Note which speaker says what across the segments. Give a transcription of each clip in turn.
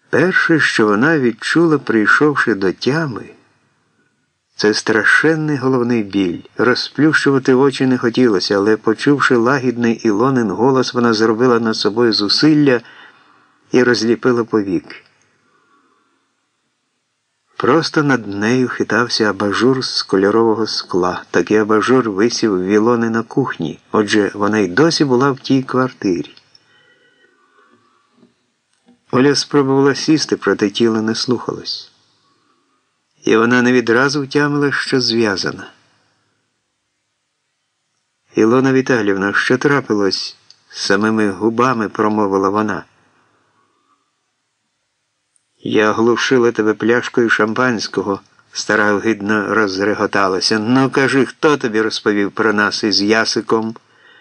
Speaker 1: Перше, що вона відчула, прийшовши до тями, це страшенний головний біль. Розплющувати очі не хотілося, але, почувши лагідний Ілонин голос, вона зробила над собою зусилля і розліпила повіки. Просто над нею хитався абажур з кольорового скла. Такий абажур висів в Ілони на кухні, отже, вона й досі була в тій квартирі. Оля спробувала сісти, проте тіло не слухалось. І вона не відразу втямила, що зв'язана. «Ілона Віталіївна, що трапилось?» – самими губами промовила вона. «Я глушила тебе пляшкою шампанського», – стара огидно розреготалася. «Ну, кажи, хто тобі розповів про нас із Ясиком?»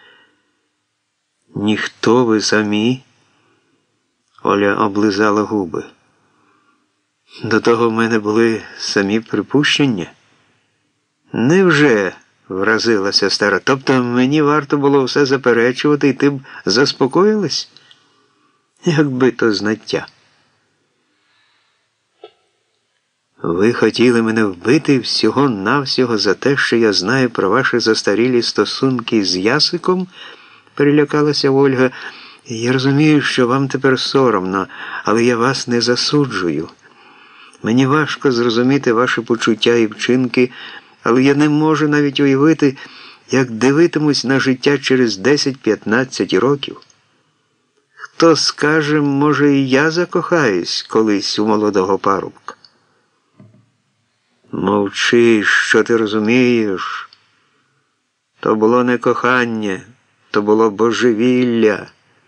Speaker 1: «Ніхто, ви самі?» Оля облизала губи. «До того в мене були самі припущення». «Невже?» – вразилася стара. «Тобто мені варто було все заперечувати, і ти б заспокоїлась? Якби то знаття». «Ви хотіли мене вбити всього-навсього за те, що я знаю про ваші застарілі стосунки з Ясиком?» – перелякалася Ольга. «Я розумію, що вам тепер соромно, але я вас не засуджую. Мені важко зрозуміти ваші почуття і вчинки, але я не можу навіть уявити, як дивитимусь на життя через 10-15 років. Хто скаже, може, і я закохаюсь колись у молодого парубка». «Мовчи, що ти розумієш? То було не кохання, то було божевілля.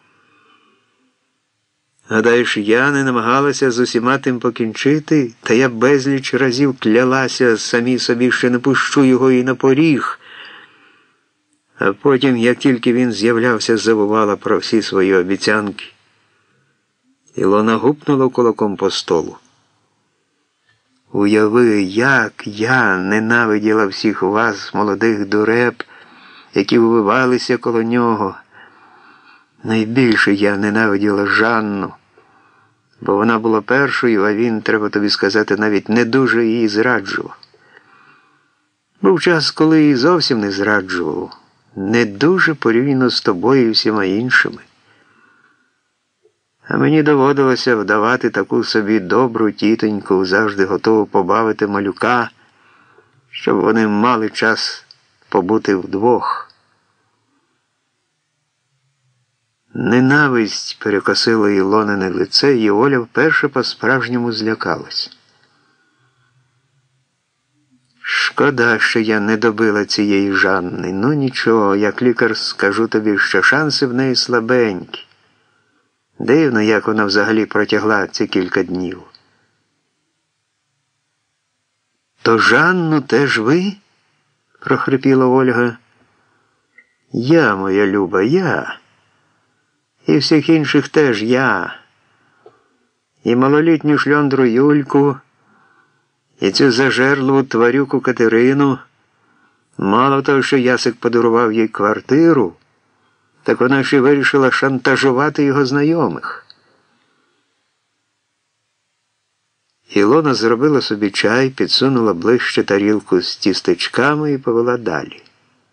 Speaker 1: Гадаєш, я не намагалася з усіма тим покінчити, та я безліч разів клялася самі собі, що не пущу його і на поріг. А потім, як тільки він з'являвся, забувала про всі свої обіцянки». Ілона гупнула кулаком по столу. «Уяви, як я ненавиділа всіх вас, молодих дуреб, які увивалися коло нього. Найбільше я ненавиділа Жанну, бо вона була першою, а він, треба тобі сказати, навіть не дуже її зраджував. Був час, коли її зовсім не зраджував, не дуже порівняно з тобою і всіма іншими. А мені доводилося вдавати таку собі добру тітоньку, завжди готову побавити малюка, щоб вони мали час побути вдвох». Ненависть перекосила Ілонине лице, і Оля вперше по-справжньому злякалась. «Шкода, що я не добила цієї Жанни. Ну нічого, як лікар скажу тобі, що шанси в неї слабенькі. Дивно, як вона взагалі протягла ці кілька днів». «То Жанну теж ви?» – прохрипіла Ольга. «Я, моя люба, я. І всіх інших теж я. І малолітню шльондру Юльку, і цю зажерливу тварюку Катерину. Мало того, що Ясик подарував їй квартиру, так вона ще вирішила шантажувати його знайомих». Ілона зробила собі чай, підсунула ближче тарілку з тістечками і повела далі.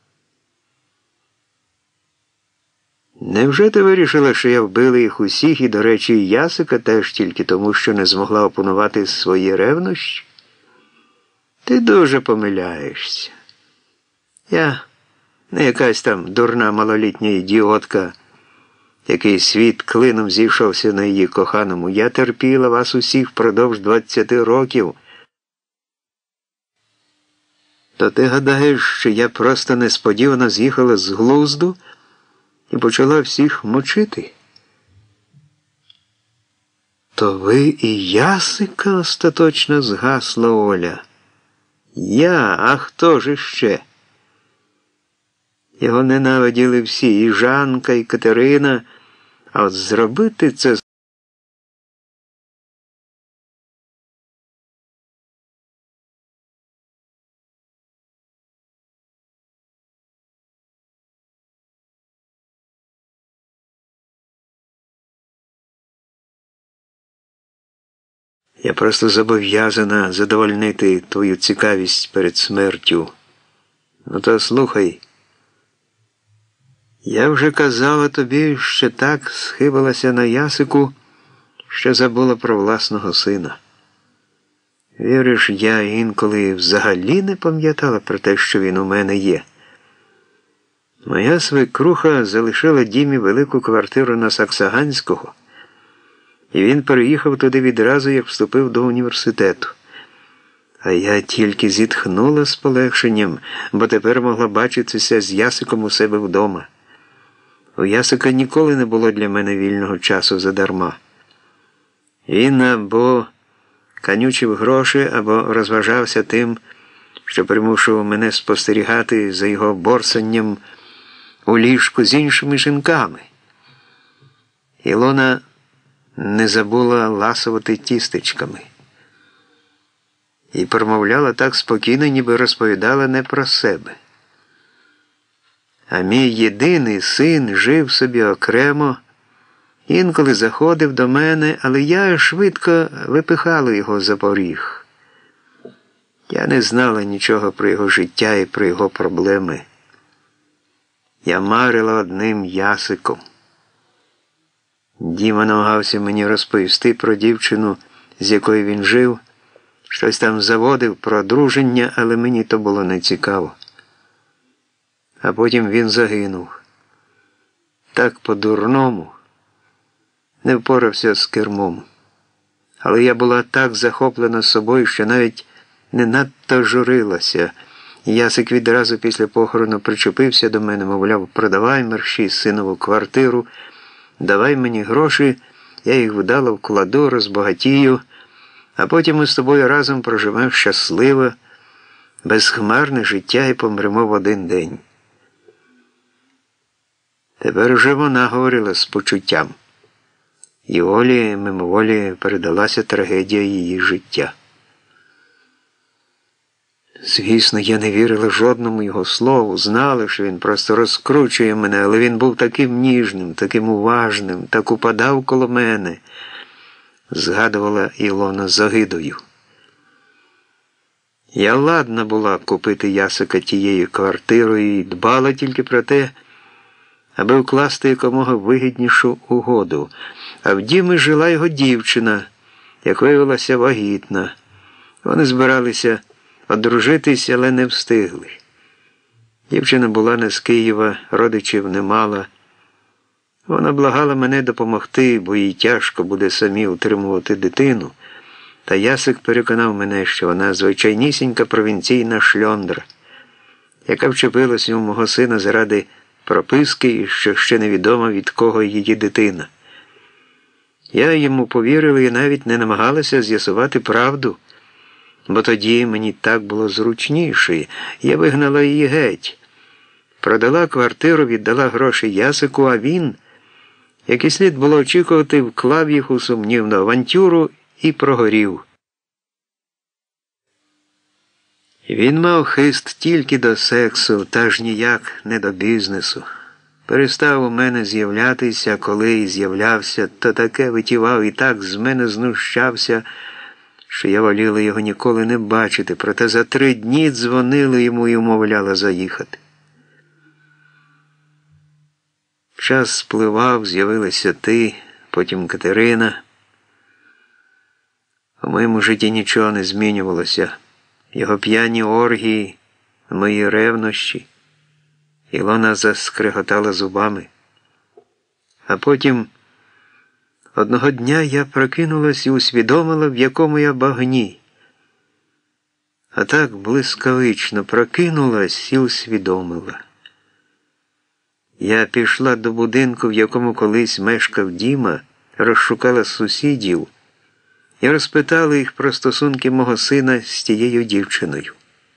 Speaker 1: «Невже ти вирішила, що я вбила їх усіх, і, до речі, і Ясика теж тільки тому, що не змогла опанувати свої ревнощі? Ти дуже помиляєшся. Я не якась там дурна малолітня ідіотка, який світ клином зійшовся на її коханому. Я терпіла вас усіх впродовж 20 років. То ти гадаєш, що я просто несподівано з'їхала з глузду і почала всіх мочити? То ви і Ясика?» – остаточно згасла Оля. «Я? А хто ж іще? Його ненавиділи всі, і Жанка, і Катерина, а от зробити це Я просто зобов'язана задовольнити твою цікавість перед смертю. Ну то слухай. Я вже казала тобі, що так схибилася на Ясику, що забула про власного сина. Віриш, я інколи взагалі не пам'ятала про те, що він у мене є. Моя свекруха залишила Дімі велику квартиру на Саксаганського, і він переїхав туди відразу, як вступив до університету. А я тільки зітхнула з полегшенням, бо тепер могла бачитися з Ясиком у себе вдома. У Ясика ніколи не було для мене вільного часу задарма. Він або канючив гроші, або розважався тим, що примушував мене спостерігати за його борсанням у ліжку з іншими жінками. Ілона не забула ласувати тістечками. І промовляла так спокійно, ніби розповідала не про себе. А мій єдиний син жив собі окремо, інколи заходив до мене, але я швидко випихала його за поріг. Я не знала нічого про його життя і про його проблеми. Я марила одним Ясиком. Діма намагався мені розповісти про дівчину, з якою він жив, щось там заводив про одруження, але мені то було не цікаво. А потім він загинув. Так по-дурному. Не впорався з кермом. Але я була так захоплена собою, що навіть не надто журилася. Ясик відразу після похорону причепився до мене, мовляв, продавай мерщій синову квартиру, давай мені гроші, я їх вдало вкладу, розбагатію, а потім ми з тобою разом проживемо щасливо, безхмарне життя і помремо в один день. Тепер уже вона говорила з почуттям. І Олі мимоволі передалася трагедія її життя. Звісно, я не вірила жодному його слову, знала, що він просто розкручує мене, але він був таким ніжним, таким уважним, так упадав коло мене, згадувала Ілона з огидою. Я ладна була купити Ясика тією квартирою і дбала тільки про те, аби вкласти якомога вигіднішу угоду. А в Дімі жила його дівчина, як виявилася вагітна. Вони збиралися одружитись, але не встигли. Дівчина була не з Києва, родичів не мала. Вона благала мене допомогти, бо їй тяжко буде самі утримувати дитину. Та Ясик переконав мене, що вона звичайнісінька провінційна шльондра, яка вчепилася у мого сина заради прописки і що ще невідомо від кого її дитина. Я йому повірила і навіть не намагалася з'ясувати правду, бо тоді мені так було зручніше. Я вигнала її геть. Продала квартиру, віддала гроші Ясику, а він, як і слід було очікувати, вклав їх у сумнівну авантюру і прогорів. Він мав хист тільки до сексу, та ж ніяк не до бізнесу. Перестав у мене з'являтися, коли і з'являвся, то таке витівав і так з мене знущався, що я воліла його ніколи не бачити, проте за 3 дні дзвонила йому і умовляла заїхати. Час спливав, з'явилася ти, потім Катерина. У моєму житті нічого не змінювалося. Його п'яні оргії, мої ревнощі. Ілона заскриготала зубами. А потім одного дня я прокинулась і усвідомила, в якому я багні. А так блискавично прокинулась і усвідомила. Я пішла до будинку, в якому колись мешкав Діма, розшукала сусідів і розпитала їх про стосунки мого сина з тією дівчиною.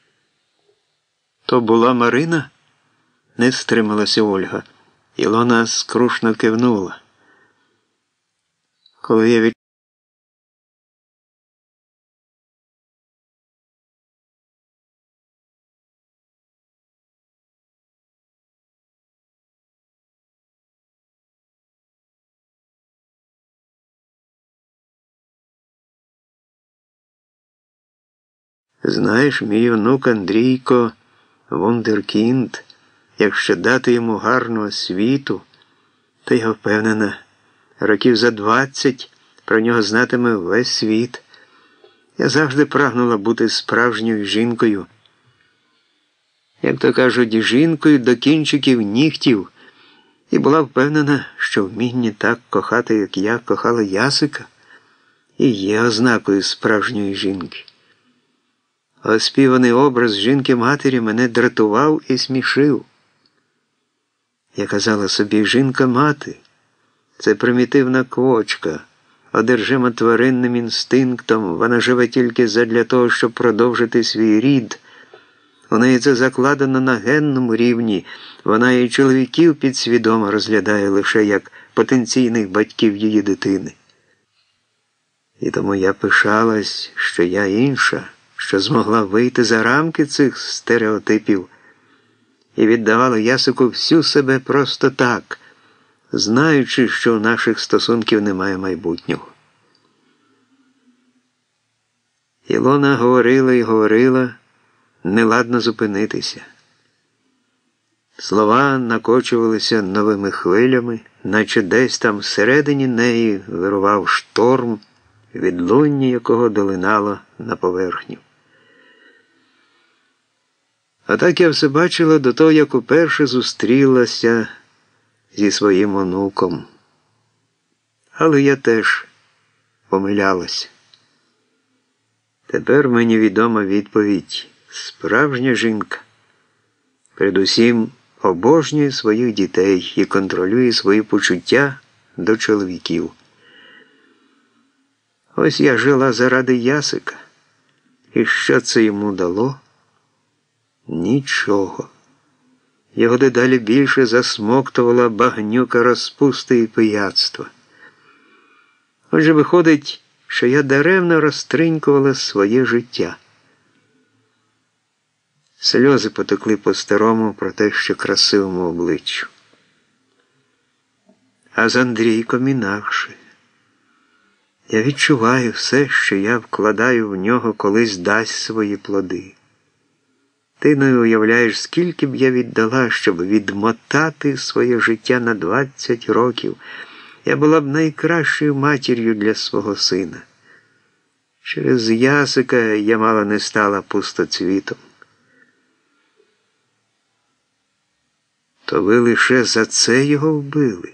Speaker 1: То була Марина? Не стрималася Ольга. Ілона скрушно кивнула. Коли я Знаєш, мій онук Андрійко вундеркінд, якщо дати йому гарну освіту, то я впевнена, років за 20 про нього знатиме весь світ. Я завжди прагнула бути справжньою жінкою. Як то кажуть, жінкою до кінчиків нігтів, і була впевнена, що вміння так кохати, як я кохала Ясика, і є ознакою справжньої жінки. Оспіваний образ жінки-матері мене дратував і смішив. Я казала собі, жінка-мати – це примітивна квочка, одержима тваринним інстинктом, вона живе тільки задля того, щоб продовжити свій рід. У неї це закладено на генному рівні, вона і чоловіків підсвідомо розглядає лише як потенційних батьків її дитини. І тому я пишалась, що я інша, що змогла вийти за рамки цих стереотипів і віддавала Ясику всю себе просто так, знаючи, що у наших стосунків немає майбутнього. Ілона говорила і говорила, неладно зупинитися. Слова накочувалися новими хвилями, наче десь там всередині неї вирував шторм, відлуння якого долинало на поверхню. А так я все бачила до того, як уперше зустрілася зі своїм онуком. Але я теж помилялася. Тепер мені відома відповідь. Справжня жінка передусім обожнює своїх дітей і контролює свої почуття до чоловіків. Ось я жила заради Ясика. І що це йому дало? Нічого. Його дедалі більше засмоктувала багнюка розпусти і пияцтва. Отже, виходить, що я даремно розтринькувала своє життя. Сльози потекли по-старому про те, що красивому обличчю. А з Андрійком інакше. Я відчуваю все, що я вкладаю в нього, колись дасть свої плоди. Ти не уявляєш, скільки б я віддала, щоб відмотати своє життя на 20 років. Я була б найкращою матір'ю для свого сина. Через Ясика я мало не стала пустоцвітом. То ви лише за це його вбили.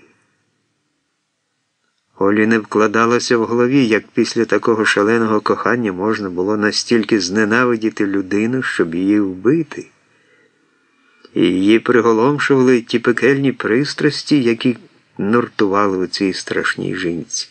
Speaker 1: Олі не вкладалося в голові, як після такого шаленого кохання можна було настільки зненавидіти людину, щоб її вбити. І її приголомшували ті пекельні пристрасті, які нуртували у цій страшній жінці.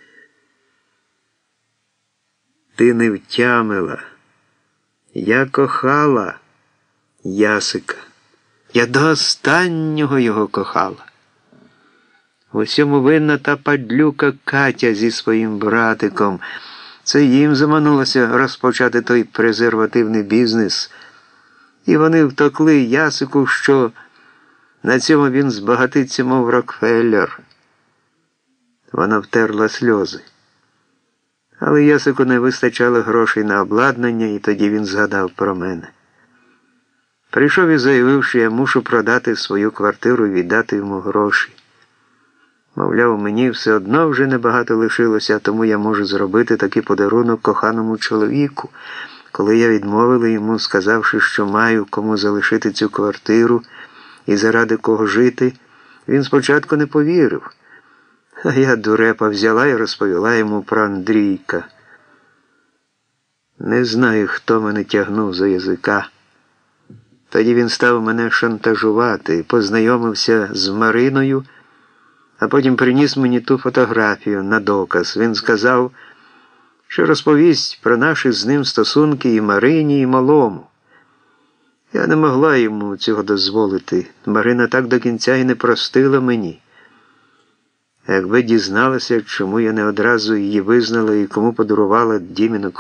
Speaker 1: Ти не втямила. Я кохала Ясика. Я до останнього його кохала. В усьому винна та падлюка Катя зі своїм братиком. Це їм заманулося розпочати той презервативний бізнес. І вони втокли Ясику, що на цьому він збагатиться, мов Рокфеллер. Вона втерла сльози. Але Ясику не вистачало грошей на обладнання, і тоді він згадав про мене. Прийшов і заявив, що я мушу продати свою квартиру і віддати йому гроші. Мовляв, мені все одно вже небагато лишилося, тому я можу зробити такий подарунок коханому чоловіку. Коли я відмовила йому, сказавши, що маю кому залишити цю квартиру і заради кого жити, він спочатку не повірив. А я, дурепа, взяла і розповіла йому про Андрійка. Не знаю, хто мене тягнув за язика. Тоді він став мене шантажувати, познайомився з Мариною, а потім приніс мені ту фотографію на доказ. Він сказав, що розповість про наші з ним стосунки і Марині, і малому. Я не могла йому цього дозволити. Марина так до кінця і не простила мені. А якби дізналася, чому я не одразу її визнала і кому подарувала Діміну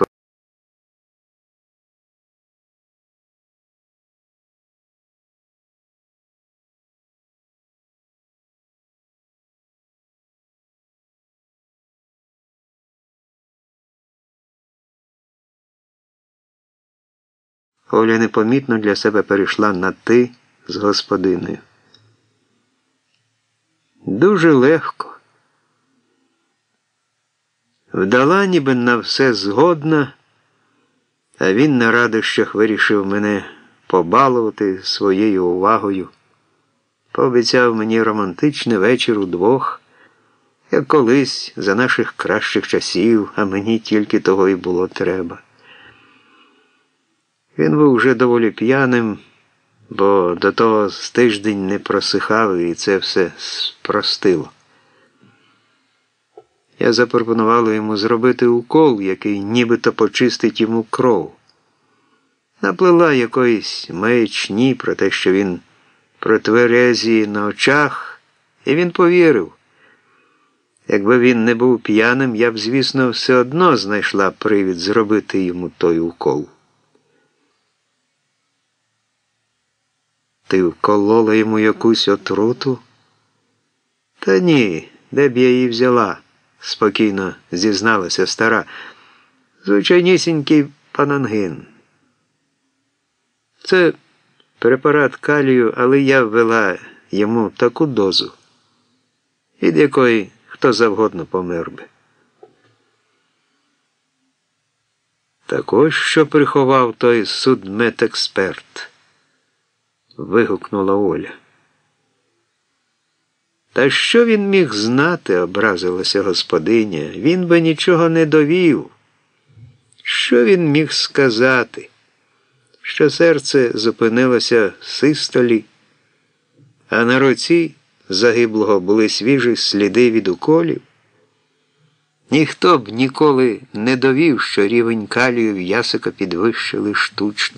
Speaker 1: Оля непомітно для себе перейшла на «ти» з господинею. Дуже легко. Вдала ніби на все згодна, а він на радощах вирішив мене побалувати своєю увагою. Пообіцяв мені романтичний вечір удвох, як колись за наших кращих часів, а мені тільки того і було треба. Він був вже доволі п'яним, бо до того з тиждень не просихав, і це все спростило. Я запропонувала йому зробити укол, який нібито почистить йому кров. Наплела якоїсь маячні про те, що він протверезіє на очах, і він повірив. Якби він не був п'яним, я б, звісно, все одно знайшла привід зробити йому той укол. Ти вколола йому якусь отруту? Та ні, де б я її взяла? Спокійно зізналася стара. Звичайнісінький панангин. Це препарат калію, але я ввела йому таку дозу, від якої хто завгодно помер би. Так ось що приховав той судмедексперт, вигукнула Оля. Та що він міг знати, образилася господиня, він би нічого не довів. Що він міг сказати? Що серце зупинилося в систолі, а на руці загиблого були свіжі сліди від уколів? Ніхто б ніколи не довів, що рівень калію в Ясика підвищили штучно.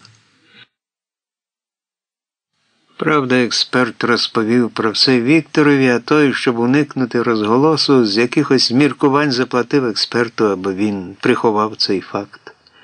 Speaker 1: Правда, експерт розповів про все Вікторові, а той, щоб уникнути розголосу, з якихось міркувань заплатив експерту, аби він приховав цей факт.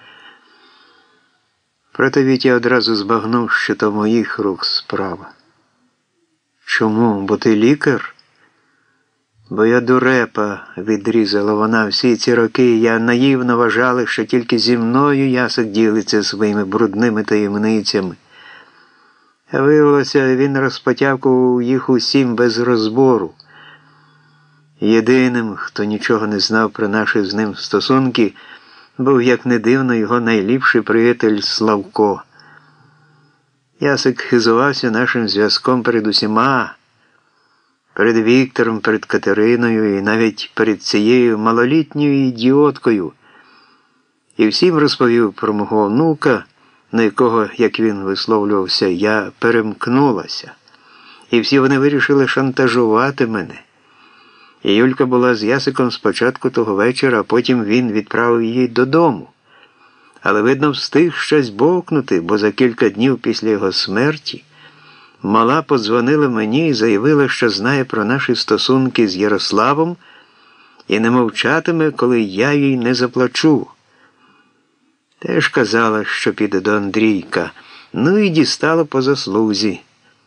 Speaker 1: Проте Вітя одразу збагнув, що то моїх рук справа. Чому? Бо ти лікар? Бо я дурепа, відрізала вона. Всі ці роки я наївно вважала, що тільки зі мною Ясик ділиться своїми брудними таємницями. А виявилося, він розпотякував їх усім без розбору. Єдиним, хто нічого не знав про наші з ним стосунки, був, як не дивно, його найліпший приятель Славко. Ясик хизувався нашим зв'язком перед усіма, перед Віктором, перед Катериною і навіть перед цією малолітньою ідіоткою. І всім розповів про мого онука, на якого, як він висловлювався, я перемкнулася. І всі вони вирішили шантажувати мене. І Юлька була з Ясиком спочатку того вечора, а потім він відправив її додому. Але, видно, встиг щось бовкнути, бо за кілька днів після його смерті мала подзвонила мені і заявила, що знає про наші стосунки з Ярославом і не мовчатиме, коли я їй не заплачу. Теж казала, що піде до Андрійка, ну і дістала по заслузі.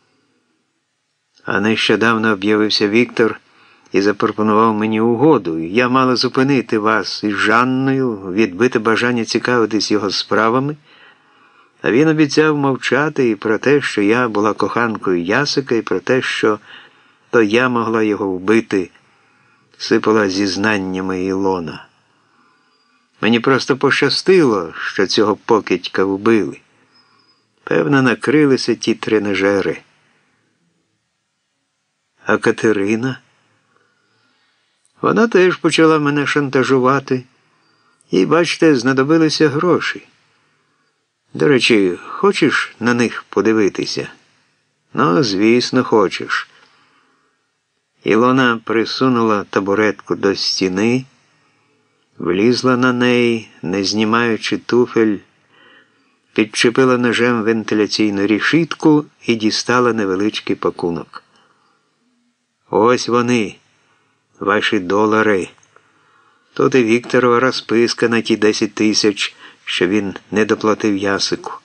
Speaker 1: А нещодавно об'явився Віктор і запропонував мені угоду. Я мала зупинити вас із Жанною, відбити бажання цікавитись його справами, а він обіцяв мовчати і про те, що я була коханкою Ясика, і про те, що то я могла його вбити, сипала зізнаннями Ілона. Мені просто пощастило, що цього покидька вбили. Певно, накрилися ті тренажери. А Катерина? Вона теж почала мене шантажувати. І, бачите, знадобилися гроші. До речі, хочеш на них подивитися? Ну, звісно, хочеш. Ілона присунула табуретку до стіни, влізла на неї, не знімаючи туфель, підчепила ножем вентиляційну решітку і дістала невеличкий пакунок. Ось вони, ваші долари. Тут і Вікторова розписка на ті 10 тисяч, що він не доплатив Ясику.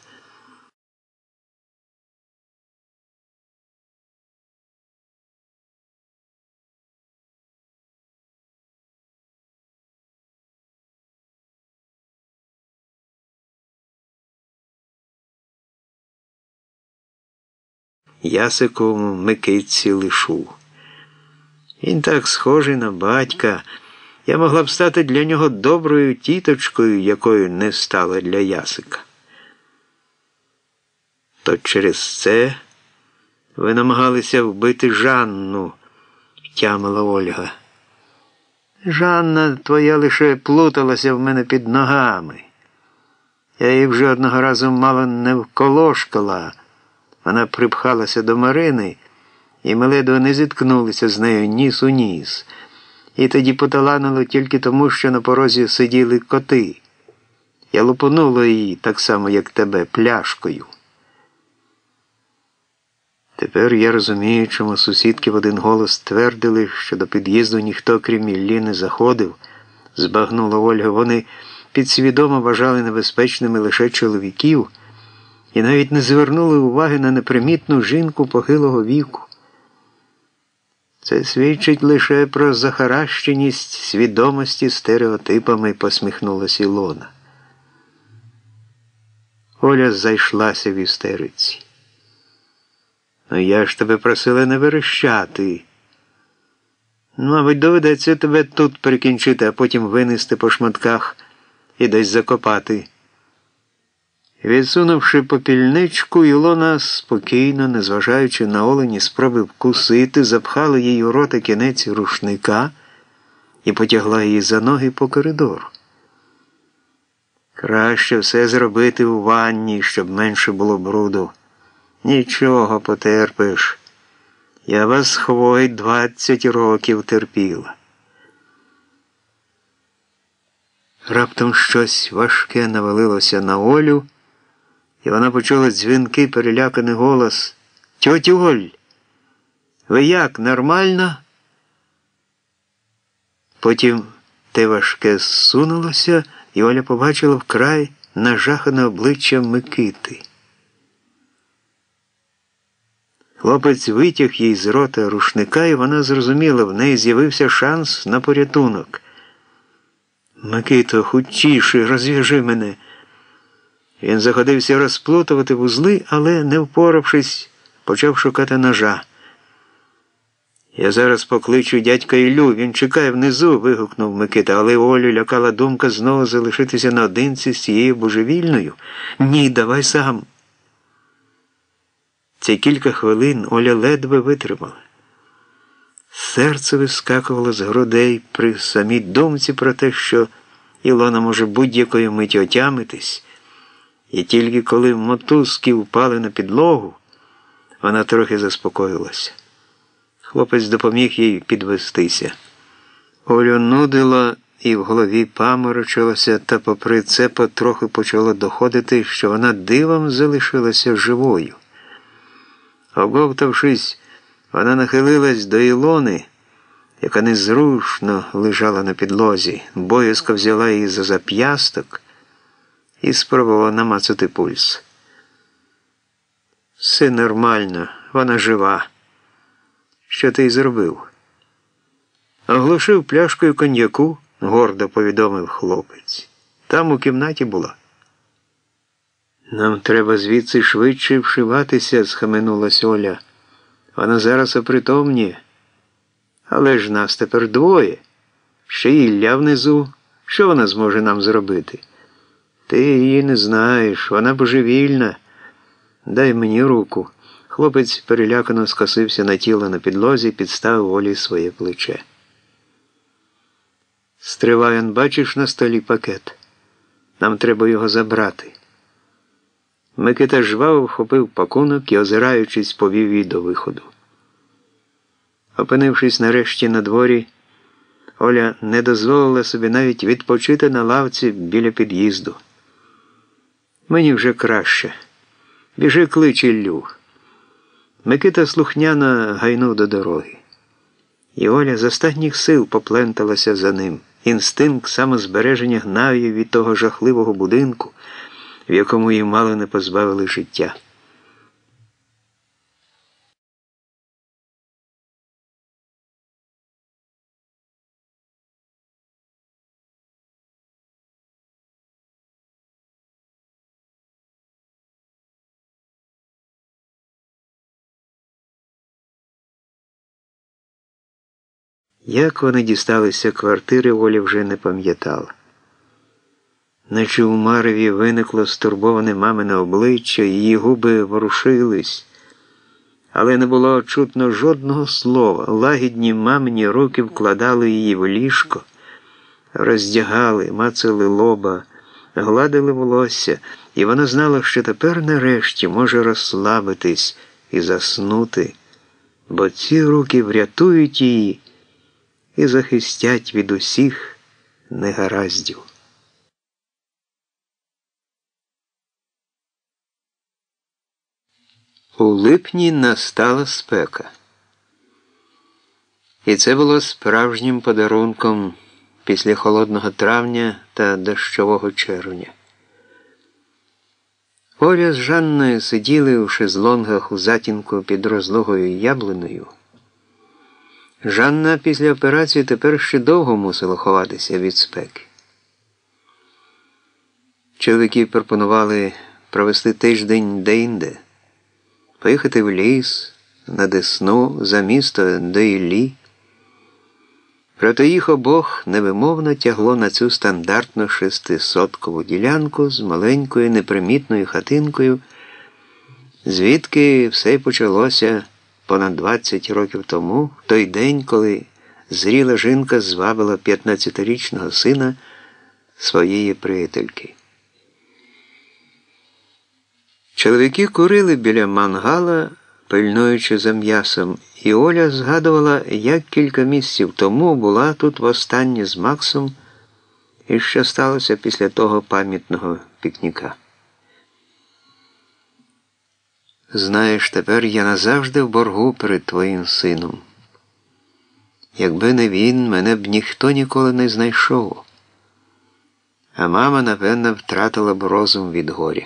Speaker 1: Ясиковому Микитці лишу. Він так схожий на батька. Я могла б стати для нього доброю тіточкою, якою не стала для Ясика. То через це ви намагалися вбити Жанну, втямила Ольга. Жанна твоя лише плуталася в мене під ногами. Я її вже одного разу мало не вколошкала. Вона припхалася до Марини, і ми ледве не зіткнулися з нею ніс у ніс. І тоді поталанило тільки тому, що на порозі сиділи коти. Я лупонула її, так само, як тебе, пляшкою. Тепер я розумію, чому сусідки в один голос твердили, що до під'їзду ніхто, крім Іллі, не заходив, збагнула Ольга. Вони підсвідомо вважали небезпечними лише чоловіків і навіть не звернули уваги на непримітну жінку похилого віку. Це свідчить лише про захаращеність свідомості стереотипами, посміхнулась Ілона. Оля зайшлася в істериці. Ну я ж тебе просила не верещати. Мабуть, доведеться тебе тут прикінчити, а потім винести по шматках і десь закопати. Відсунувши попільничку, Ілона спокійно, незважаючи на Олені спроби вкусити, запхала їй у рота кінець рушника і потягла її за ноги по коридору. Краще все зробити у ванні, щоб менше було бруду. Нічого, потерпиш. Я вас, Хвой, 20 років терпіла. Раптом щось важке навалилося на Олю, і вона почула дзвінкий, переляканий голос. «Тьотю Оль, ви як, нормально?» Потім те важке зсунулося, і Оля побачила вкрай нажахане обличчя Микити. Хлопець витяг їй з рота рушника, і вона зрозуміла, в неї з'явився шанс на порятунок. «Микито, хутчіше, розв'яжи мене!» Він заходився розплутувати вузли, але, не впоравшись, почав шукати ножа. «Я зараз покличу дядька Іллю, він чекає внизу», – вигукнув Микита, але Олю лякала думка знову залишитися наодинці з цією божевільною. «Ні, давай сам». Ці кілька хвилин Оля ледве витримала. Серце вискакувало з грудей при самій думці про те, що Ілона може будь-якої миті отямитись, і тільки коли мотузки впали на підлогу, вона трохи заспокоїлася. Хлопець допоміг їй підвестися. Олю нудило і в голові паморочилося, та попри це потроху почало доходити, що вона дивом залишилася живою. Оговтавшись, вона нахилилась до Ілони, яка незрушно лежала на підлозі, боязко взяла її за зап'ясток і спробувала намацати пульс. «Все нормально, вона жива. Що ти й зробив?» «Оглушив пляшкою коньяку», – гордо повідомив хлопець. «Там у кімнаті була». «Нам треба звідси швидше вшиватися», – схаменулась Оля. «Вона зараз опритомніє. Але ж нас тепер двоє. Ще й Ілля внизу. Що вона зможе нам зробити?» «Ти її не знаєш, вона божевільна. Дай мені руку». Хлопець перелякано скосився на тіло на підлозі і підставив Олі своє плече. «Стривай, он, бачиш на столі пакет? Нам треба його забрати». Микита жваво вхопив пакунок і, озираючись, повів її до виходу. Опинившись нарешті на дворі, Оля не дозволила собі навіть відпочити на лавці біля під'їзду. «Мені вже краще. Біжи, клич Іллю». Микита слухняно гайнув до дороги. І Оля з останніх сил попленталася за ним. Інстинкт самозбереження гнав її від того жахливого будинку, в якому її мало не позбавили життя. Як вони дісталися квартири, Оля вже не пам'ятала. Наче у мареві виникло стурбоване мамине обличчя, її губи ворушились, але не було чутно жодного слова. Лагідні мамині руки вкладали її в ліжко, роздягали, мацали лоба, гладили волосся, і вона знала, що тепер нарешті може розслабитись і заснути, бо ці руки врятують її і захистять від усіх негараздів. У липні настала спека. І це було справжнім подарунком після холодного травня та дощового червня. Оля з Жанною сиділи у шезлонгах у затінку під розлогою яблуною. Жанна після операції тепер ще довго мусила ховатися від спеки. Чоловіки пропонували провести тиждень де-інде, поїхати в ліс, на Десну, за місто до Іллі. Проте їх обох невимовно тягло на цю стандартну 600-кову ділянку з маленькою непримітною хатинкою, звідки все почалося понад 20 років тому, в той день, коли зріла жінка звабила 15-річного сина своєї приятельки. Чоловіки курили біля мангала, пильнуючи за м'ясом, і Оля згадувала, як кілька місяців тому була тут востаннє з Максом і що сталося після того пам'ятного пікніка. «Знаєш, тепер я назавжди в боргу перед твоїм сином. Якби не він, мене б ніхто ніколи не знайшов. А мама, напевно, втратила б розум від горя.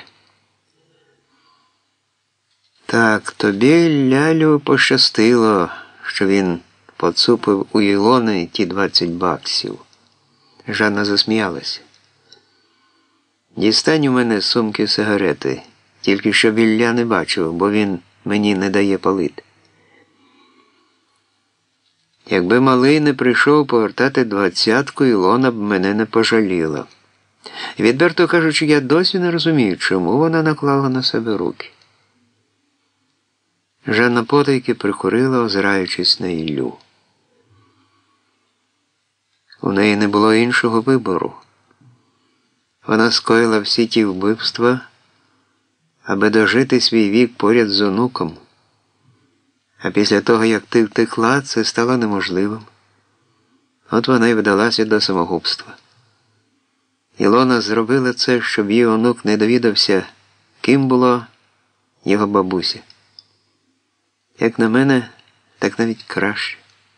Speaker 1: Так, тобі, Лялю, пощастило, що він поцупив у Ілони ті 20 баксів. Жанна засміялася. Дістань у мене з сумки сигарети, тільки щоб Ілля не бачив, бо він мені не дає палити. Якби малий не прийшов повертати 20-ку, Ілона б мене не пожаліла. Відверто кажучи, я досі не розумію, чому вона наклала на себе руки. Жанна потайки прикурила, озираючись на Іллю. У неї не було іншого вибору. Вона скоїла всі ті вбивства, аби дожити свій вік поряд з онуком. А після того, як ти втекла, це стало неможливим. От вона й вдалася до самогубства. Ілона зробила це, щоб її онук не довідався, ким була його бабуся. Як на мене, так навіть краще.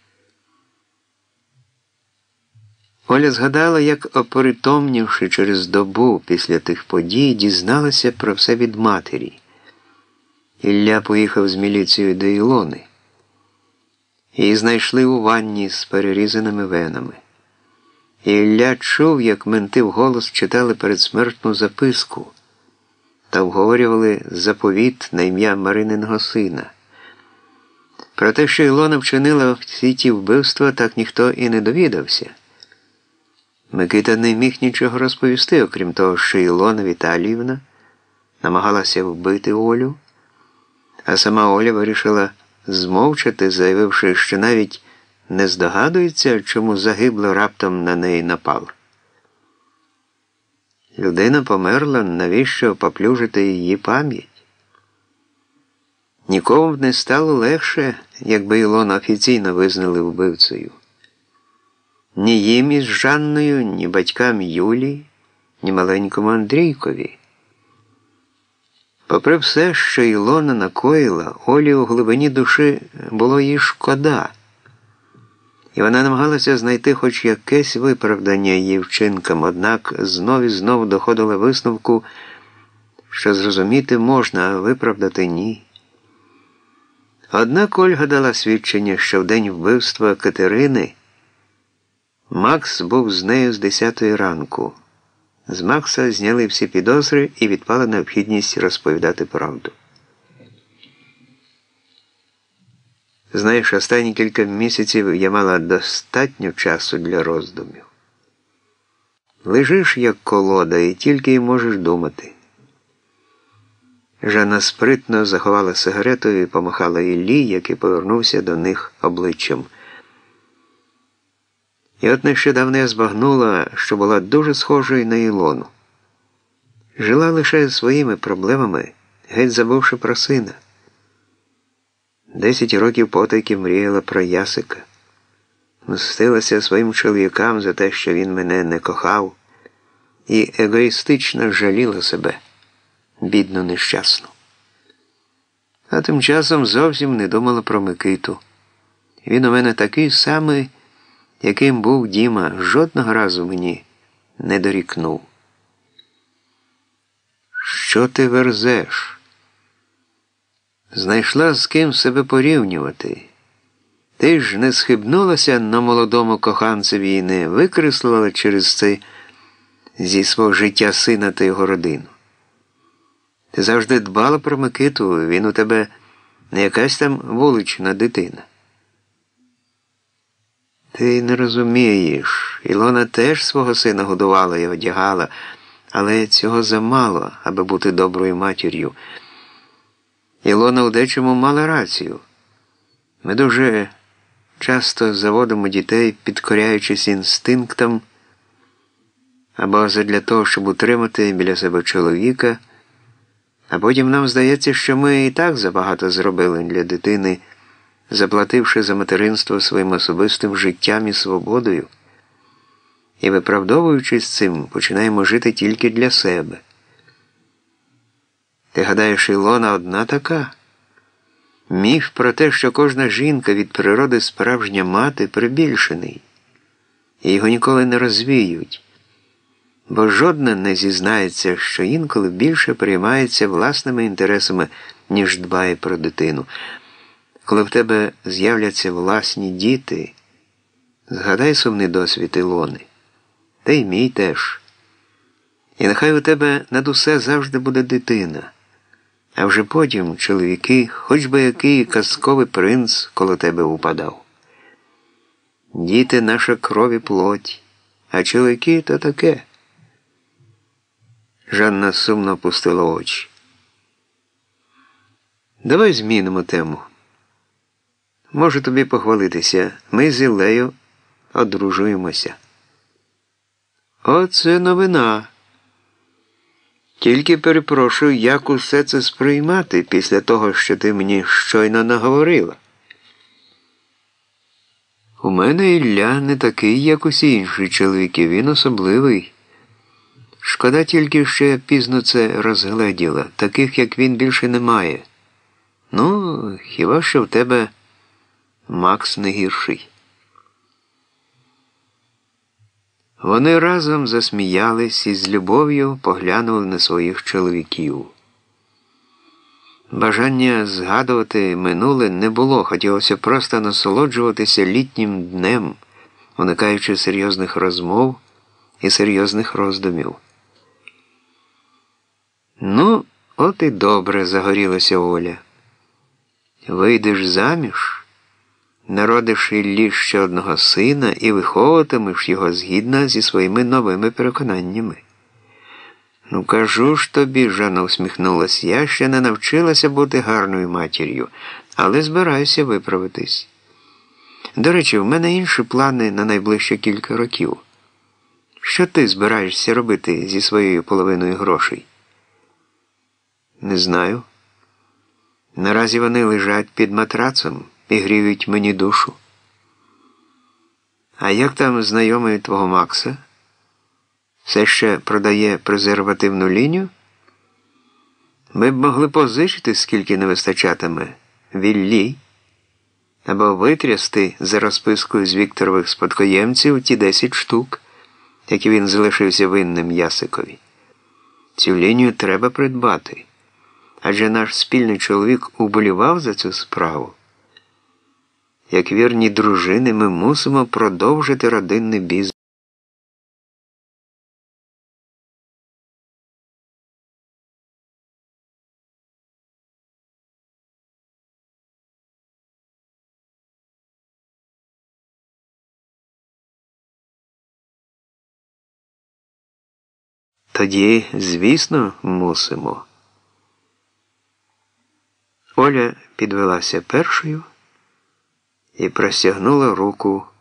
Speaker 1: Оля згадала, як, опритомнівши через добу після тих подій, дізналася про все від матері. Ілля поїхав з міліцією до Ілони. Її знайшли у ванні з перерізаними венами. Ілля чув, як менти вголос читали передсмертну записку та вговорювали заповіт на ім'я Марининого сина. Про те, що Ілона вчинила всі ті вбивства, так ніхто і не довідався. Микита не міг нічого розповісти, окрім того, що Ілона Віталіївна намагалася вбити Олю, а сама Оля вирішила змовчати, заявивши, що навіть не здогадується, чому загибло раптом на неї напав. Людина померла, навіщо поплюжити її пам'ять? Нікому б не стало легше, якби Ілону офіційно визнали вбивцею. Ні їм із Жанною, ні батькам Юлі, ні маленькому Андрійкові. Попри все, що Ілона накоїла, Олі у глибині душі було їй шкода. І вона намагалася знайти хоч якесь виправдання її вчинкам, однак знов і знов доходила висновку, що зрозуміти можна, а виправдати ні. Однак Ольга дала свідчення, що в день вбивства Катерини Макс був з нею з 10-ї ранку. З Макса зняли всі підозри і відпала необхідність розповідати правду. Знаєш, останні кілька місяців я мала достатньо часу для роздумів. Лежиш, як колода, і тільки й можеш думати. Жанна спритно заховала сигарету і помахала Іллі, який повернувся до них обличчям. І от нещодавно я збагнула, що була дуже схожою на Ілону. Жила лише своїми проблемами, геть забувши про сина. 10 років потайки мріяла про Ясика. Мстилася своїм чоловікам за те, що він мене не кохав, і егоїстично жаліла себе, бідну нещасну. А тим часом зовсім не думала про Микиту. Він у мене такий самий, яким був Діма, жодного разу мені не дорікнув. Що ти верзеш? Знайшла з ким себе порівнювати. Ти ж не схибнулася на молодому коханцеві і не викреслила через це зі свого життя сина та його родину. Ти завжди дбала про Микиту, він у тебе не якась там вулична дитина. Ти не розумієш, Ілона теж свого сина годувала і одягала, але цього замало, аби бути доброю матір'ю. Ілона у дечому мала рацію. Ми дуже часто заводимо дітей, підкоряючись інстинктам, або задля того, щоб утримати біля себе чоловіка, а потім нам здається, що ми і так забагато зробили для дитини, заплативши за материнство своїм особистим життям і свободою, і, виправдовуючись цим, починаємо жити тільки для себе. Ти гадаєш, Ілона одна така? Міф про те, що кожна жінка від природи справжня мати, прибільшений, і його ніколи не розвіють, бо жодна не зізнається, що інколи більше переймається власними інтересами, ніж дбає про дитину. Коли в тебе з'являться власні діти, згадай сумний досвід Ілони. Та й мій теж. І нехай у тебе над усе завжди буде дитина. А вже потім чоловіки, хоч би який казковий принц коло тебе упадав. Діти – наша кров і плоть, а чоловіки – то таке. Жанна сумно опустила очі. Давай змінимо тему. Можу тобі похвалитися, ми з Іллею одружуємося. Оце новина. Тільки перепрошую, як усе це сприймати після того, що ти мені щойно наговорила. У мене Ілля не такий, як усі інші чоловіки, він особливий. Шкода тільки, що я пізно це розгледіла. Таких, як він, більше немає. Ну, хіба що в тебе Макс не гірший. Вони разом засміялись і з любов'ю поглянули на своїх чоловіків. Бажання згадувати минуле не було, хотілося просто насолоджуватися літнім днем, уникаючи серйозних розмов і серйозних роздумів. Ну, от і добре, загорілася Оля. Вийдеш заміж, народиш Іллі ще одного сина і виховуватимеш його згідно зі своїми новими переконаннями. Ну, кажу ж тобі, Жанна усміхнулась, я ще не навчилася бути гарною матір'ю, але збираюся виправитись. До речі, в мене інші плани на найближчі кілька років. Що ти збираєшся робити зі своєю половиною грошей? Не знаю. Наразі вони лежать під матрацом і гріють мені душу. А як там знайомий твого Макса? Все ще продає презервативну лінію? Ми б могли позичити, скільки не вистачатиме, в Іллі, або витрясти за розпискою з Вікторових спадкоємців ті 10 штук, які він залишився винним Ясикові. Цю лінію треба придбати, адже наш спільний чоловік уболівав за цю справу. Як вірні дружини, ми мусимо продовжити родинний бізнес. Тоді, звісно, мусимо. Оля підвелася першою і простягнула руку